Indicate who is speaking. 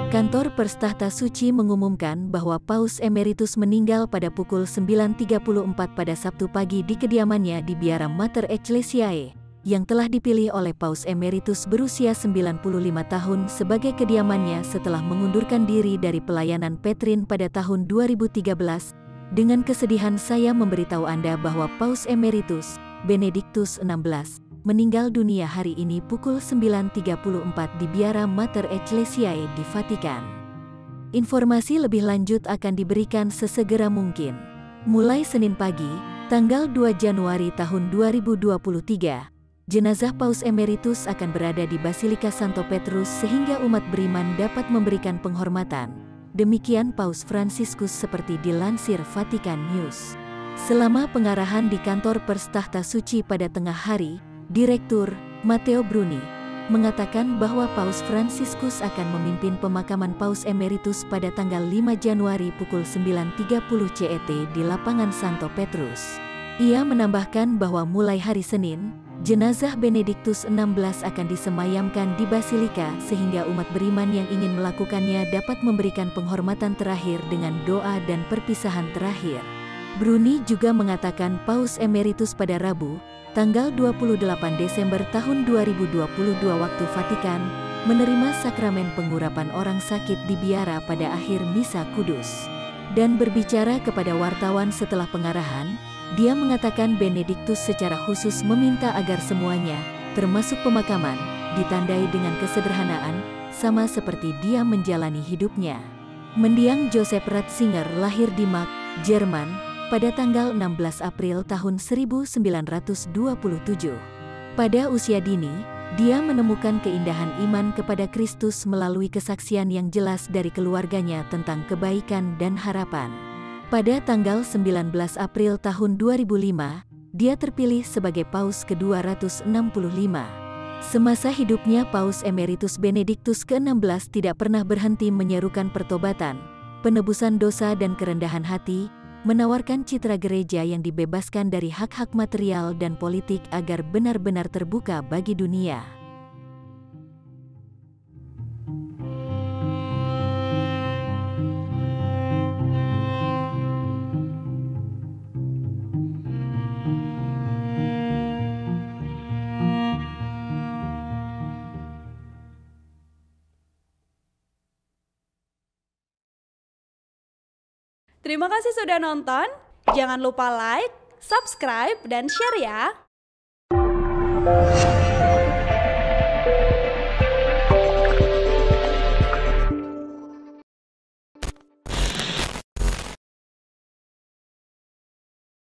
Speaker 1: Kantor Pers Tahta Suci mengumumkan bahwa Paus Emeritus meninggal pada pukul 9.34 pada Sabtu pagi di kediamannya di Biara Mater Ecclesiae, yang telah dipilih oleh Paus Emeritus berusia 95 tahun sebagai kediamannya setelah mengundurkan diri dari pelayanan Petrin pada tahun 2013. Dengan kesedihan saya memberitahu Anda bahwa Paus Emeritus Benediktus XVI meninggal dunia hari ini pukul 9.34 di Biara Mater Ecclesiae di Vatikan. Informasi lebih lanjut akan diberikan sesegera mungkin. Mulai Senin pagi, tanggal 2 Januari tahun 2023, jenazah Paus Emeritus akan berada di Basilika Santo Petrus sehingga umat beriman dapat memberikan penghormatan. Demikian Paus Fransiskus seperti dilansir Vatikan News. Selama pengarahan di kantor Pers Tahta Suci pada tengah hari, Direktur Matteo Bruni mengatakan bahwa Paus Fransiskus akan memimpin pemakaman Paus Emeritus pada tanggal 5 Januari pukul 9.30 CET di lapangan Santo Petrus. Ia menambahkan bahwa mulai hari Senin, jenazah Benediktus XVI akan disemayamkan di Basilika sehingga umat beriman yang ingin melakukannya dapat memberikan penghormatan terakhir dengan doa dan perpisahan terakhir. Bruni juga mengatakan Paus Emeritus pada Rabu, tanggal 28 Desember tahun 2022 waktu Vatikan, menerima sakramen pengurapan orang sakit di biara pada akhir Misa Kudus. Dan berbicara kepada wartawan setelah pengarahan, dia mengatakan Benediktus secara khusus meminta agar semuanya, termasuk pemakaman, ditandai dengan kesederhanaan, sama seperti dia menjalani hidupnya. Mendiang Joseph Ratzinger lahir di Mark, Jerman, pada tanggal 16 April tahun 1927. Pada usia dini, dia menemukan keindahan iman kepada Kristus melalui kesaksian yang jelas dari keluarganya tentang kebaikan dan harapan. Pada tanggal 19 April tahun 2005, dia terpilih sebagai Paus ke-265. Semasa hidupnya Paus Emeritus Benediktus ke-16 tidak pernah berhenti menyerukan pertobatan, penebusan dosa dan kerendahan hati, menawarkan citra gereja yang dibebaskan dari hak-hak material dan politik agar benar-benar terbuka bagi dunia.
Speaker 2: Terima kasih sudah nonton. Jangan lupa like, subscribe, dan share ya.